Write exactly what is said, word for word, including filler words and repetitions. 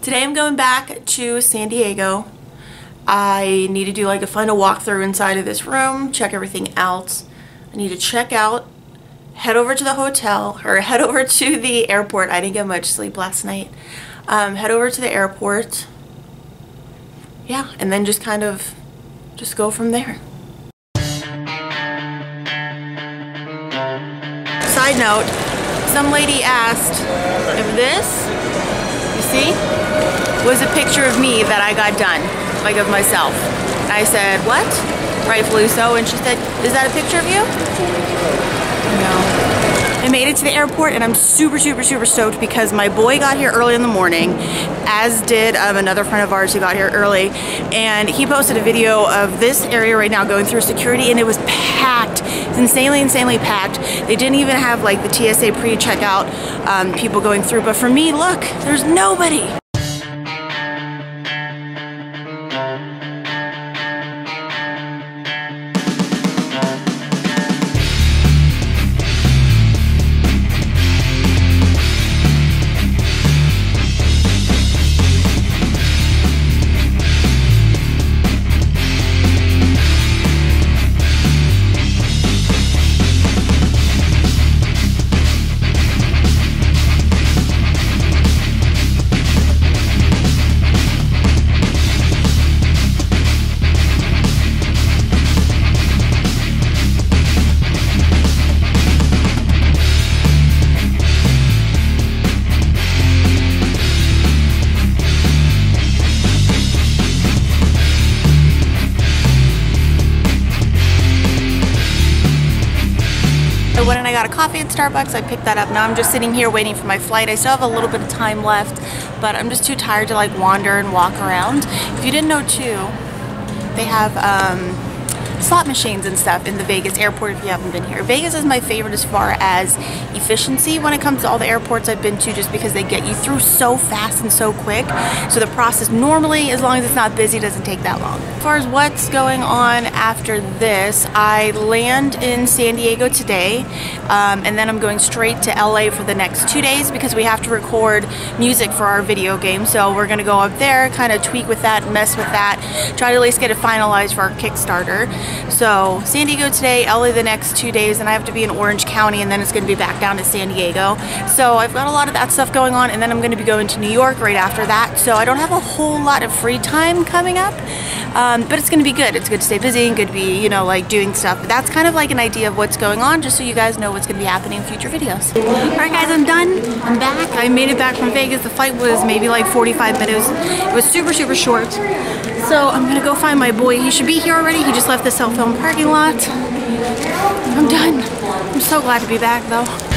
Today I'm going back to San Diego. I need to do like a final walkthrough inside of this room, check everything out. I need to check out, head over to the hotel, or head over to the airport. I didn't get much sleep last night. Um, head over to the airport. Yeah, and then just kind of just go from there. Side note, some lady asked if this, you see, was a picture of me that I got done, like of myself. I said, what? Rightfully so. And she said, is that a picture of you? No. I made it to the airport and I'm super, super, super stoked because my boy got here early in the morning, as did um, another friend of ours who got here early. And he posted a video of this area right now going through security, and it was packed. It's insanely, insanely packed. They didn't even have like the T S A pre-checkout um, people going through. But for me, look, there's nobody. I went and I got a coffee at Starbucks. I picked that up. Now I'm just sitting here waiting for my flight. I still have a little bit of time left, but I'm just too tired to like wander and walk around. If you didn't know too, they have um, slot machines and stuff in the Vegas airport if you haven't been here. Vegas is my favorite as far as efficiency when it comes to all the airports I've been to, just because they get you through so fast and so quick. So the process normally, as long as it's not busy, doesn't take that long. As far as what's going on after this, I land in San Diego today, um, and then I'm going straight to L A for the next two days because we have to record music for our video game. So we're gonna go up there, kind of tweak with that, mess with that, try to at least get it finalized for our Kickstarter. So San Diego today, L A the next two days, and I have to be in Orange County, and then it's gonna be back down to San Diego. So I've got a lot of that stuff going on, and then I'm gonna be going to New York right after that. So I don't have a whole lot of free time coming up. Um, but it's gonna be good. It's good to stay busy and good to be, you know, like doing stuff. But that's kind of like an idea of what's going on, just so you guys know what's gonna be happening in future videos. All right, guys, I'm done. I'm back. I made it back from Vegas. The flight was maybe like forty-five minutes. It was super, super short. So I'm gonna go find my boy. He should be here already. He just left the cell phone parking lot. I'm done. I'm so glad to be back, though.